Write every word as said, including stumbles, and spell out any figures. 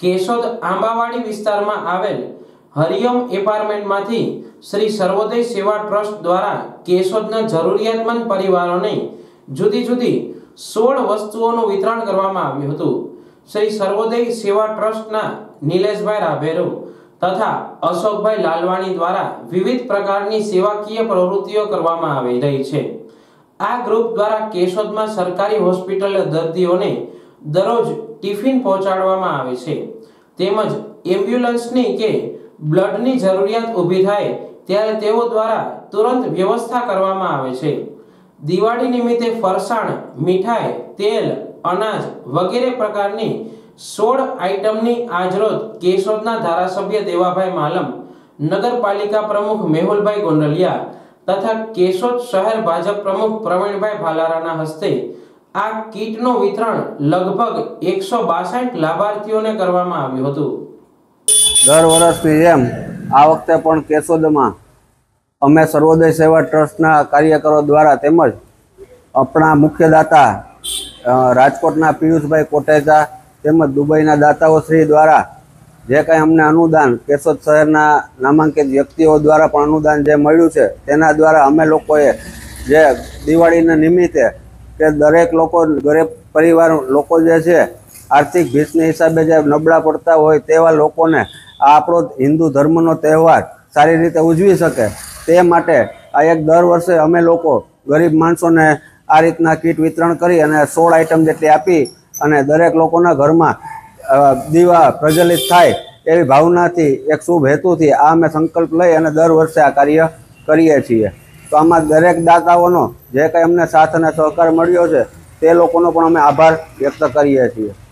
केशोद आंबावाड़ी विस्तार में आवेल हरिओम एपार्टमेंटमांथी श्री सर्वोदय सेवा ट्रस्ट द्वारा केशोदना जरूरियातमंद परिवारोने जुदी जुदी सोળ वस्तुओं वितरण करवामां आव्युं हतुं। श्री सर्वोदय सेवा ट्रस्टना नीलेशभाई राभेरू तथा अशोकभाई लालवाणी द्वारा विविध प्रकारनी सेवाकीय प्रवृत्तिओ करवामां आवी रही छे। आ ग्रुप द्वारा केशोदमां सरकारी होस्पिटल दर्दीओने दररोज टिफिन पहोंचाडवामां आवे छे तेमज एम्ब्युलन्सनी के ब्लडनी जरूरियात ऊभी थाय त्यारे तेओ द्वारा तुरंत व्यवस्था करवामां आवे छे। दिवाળી निमित्ते फरसाण, मिठाई, तेल, अनाज वगैरह प्रकारनी सोળ आइटमनी आजरोज केशोदना धारासभ्य देवाभाई मालम, नगरपालिका प्रमुख मेहुलभाई गोंडलिया तथा केशोद शहर भाजप प्रमुख प्रवीणभाई भालाराना हस्ते आ किटनो वितरण लगभग एक सौ बासठ लाभार्थीओने करवामां आव्युं हतुं। दर वर्षनी जेम आ वखते पण केशोदमां अमे सर्वोदय सेवा ट्रस्टना कार्यकरो द्वारा तेमज अपना मुख्य दाता राजकोटना पीयूषभाई कोटेचा तेमज दुबईना दाताओ श्री द्वारा जे कई अमने अनुदान केशोद शहरना नामांकित व्यक्तिओ द्वारा पण अनुदान जे मळ्युं छे तेना द्वारा अमे लोकोए जे दिवाळीना निमित्ते के दरेक लोको गरीब परिवार लोको जे छे आर्थिक भीषने हिसाबे जे नबळा पड़ता होय तेवा लोकोने आ आपणो हिंदू धर्मनो तहेवार सारी रीते उजवी शके ते माटे आ एक दर वर्षे अमे लोको गरीब माणसोने आ रीतना किट वितरण करी अने सोળ आइटम जेटली आपी अने दरेक लोकोना घरमां दीवा प्रज्वलित थाय एवी भावनाथी एक शुभ हेतुथी आ अमे संकल्प लई अने दर वर्षे आ कार्य करीए छीए। तो आमां दरेक दाताओनो जे कंई अमने साथ अने सहकार मळ्यो छे ते लोकोनो पण अमे आभार व्यक्त करीए छीए।